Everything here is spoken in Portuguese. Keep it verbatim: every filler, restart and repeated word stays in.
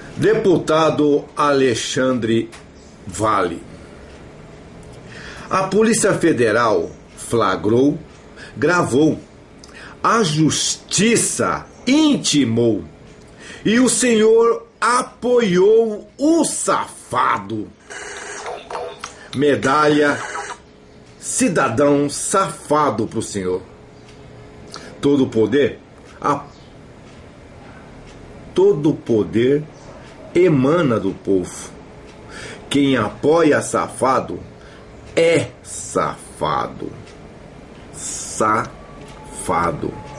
Deputado Alexandre Vale. A Polícia Federal flagrou, gravou, a Justiça intimou e o senhor apoiou o safado. Medalha cidadão safado pro senhor. Todo poder, a todo poder emana do povo. Quem apoia safado é safado. Safado.